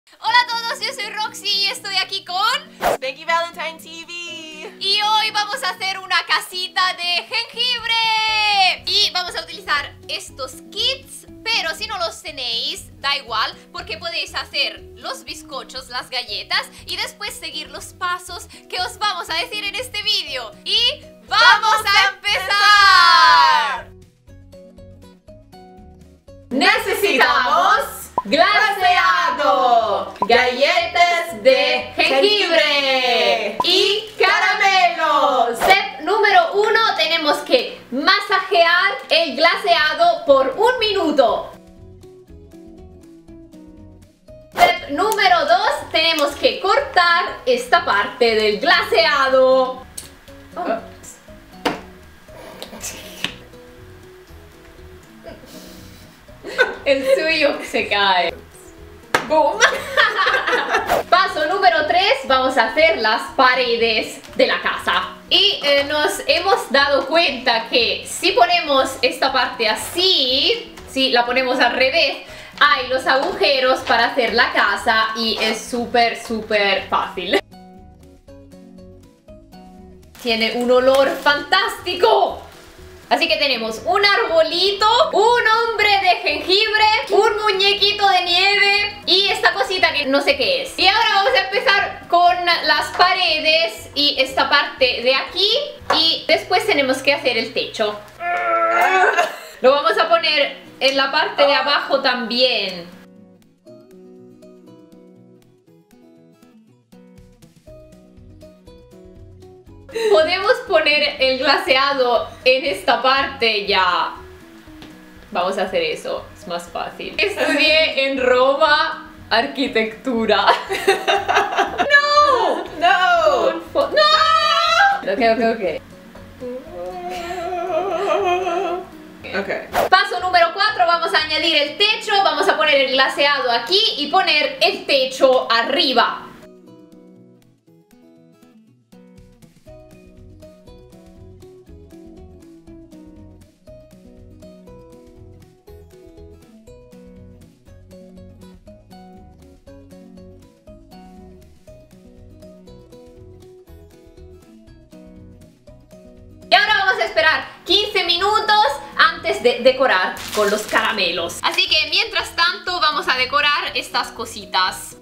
Hola a todos, yo soy Roxy y estoy aquí con Spanky Valentine TV. y hoy vamos a hacer una casita de jengibre y vamos a utilizar estos kits, pero si no los tenéis, da igual porque podéis hacer los bizcochos, las galletas y después seguir los pasos que os vamos a decir en este vídeo. Y ¡vamos a empezar! Necesitamos glaseado, galletas de jengibre y caramelos. Step número 1, tenemos que masajear el glaseado por 1 minuto. Step número 2, tenemos que cortar esta parte del glaseado. El suyo se cae. ¡Boom! Paso número 3, vamos a hacer las paredes de la casa. Y nos hemos dado cuenta que si ponemos esta parte así, si la ponemos al revés, hay los agujeros para hacer la casa y es súper fácil. Tiene un olor fantástico. Así que tenemos un arbolito, un hombre de jengibre, un muñequito de nieve y esta cosita que no sé qué es. Y ahora vamos a empezar con las paredes y esta parte de aquí y después tenemos que hacer el techo. Lo vamos a poner en la parte de abajo también. Podemos poner el glaseado en esta parte ya. Vamos a hacer eso, es más fácil. Estudié en Roma arquitectura. ¡No! No. ¡No! Ok. Okay. Paso número 4, vamos a añadir el techo. Vamos a poner el glaseado aquí y poner el techo arriba. Y ahora vamos a esperar 15 minutos antes de decorar con los caramelos. Así que mientras tanto vamos a decorar estas cositas.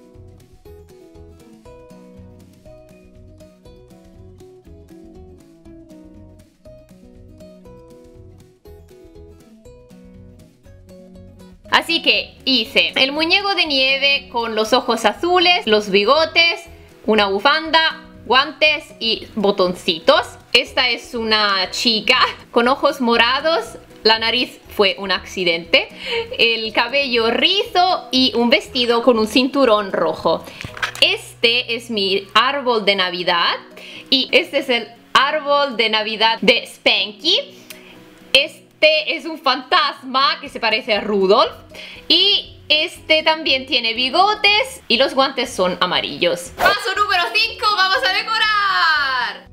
Así que hice el muñeco de nieve con los ojos azules, los bigotes, una bufanda, guantes y botoncitos. Esta es una chica con ojos morados, la nariz fue un accidente, el cabello rizo y un vestido con un cinturón rojo. Este es mi árbol de Navidad y este es el árbol de Navidad de Spanky. Este es un fantasma que se parece a Rudolf y este también tiene bigotes y los guantes son amarillos. Paso número 5, vamos a decorar.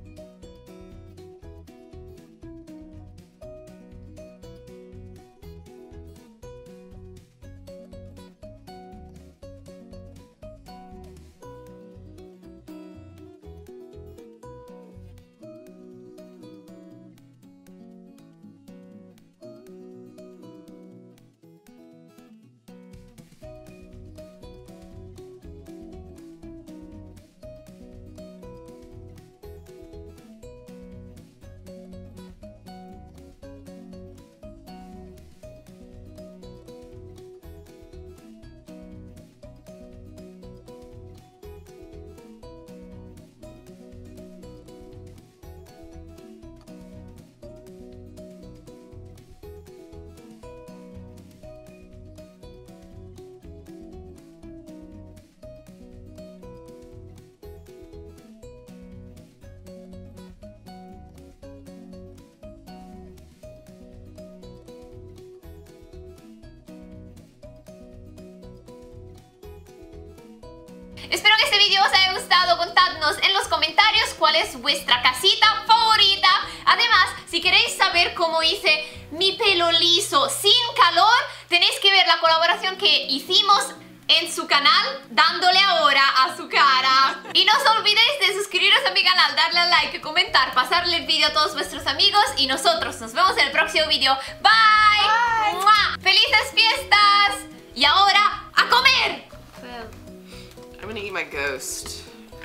Espero que este vídeo os haya gustado. Contadnos en los comentarios cuál es vuestra casita favorita. Además, si queréis saber cómo hice mi pelo liso sin calor, tenéis que ver la colaboración que hicimos en su canal dándole ahora a su cara. Y no os olvidéis de suscribiros a mi canal, darle a like, comentar, pasarle el vídeo a todos vuestros amigos y nosotros nos vemos en el próximo vídeo. ¡Bye! Bye. ¡Mua! ¡Felices fiestas! Y ahora, ¡a comer! I'm gonna eat my ghost.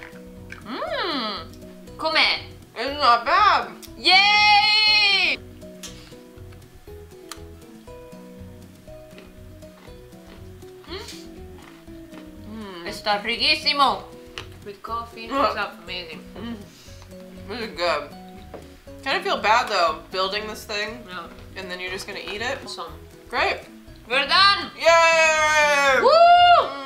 Comer. It's not bad. ¡Yay! Está riquísimo. With coffee, it's amazing. Really good. Kind of feel bad though, building this thing, Yeah. and then you're just gonna eat it. Awesome. Great. ¿Verdad? Yay! ¡Woo!